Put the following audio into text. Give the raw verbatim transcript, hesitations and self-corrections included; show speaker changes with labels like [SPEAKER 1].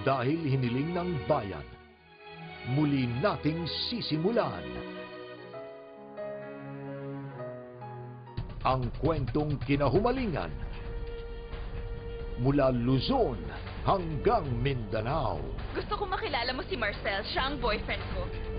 [SPEAKER 1] dahil hiniling ng bayan. Muli nating sisimulan ang kwentong kinahumalingan mula Luzon hanggang Mindanao.
[SPEAKER 2] Gusto ko makilala mo si Marcel. Siya ang boyfriend ko.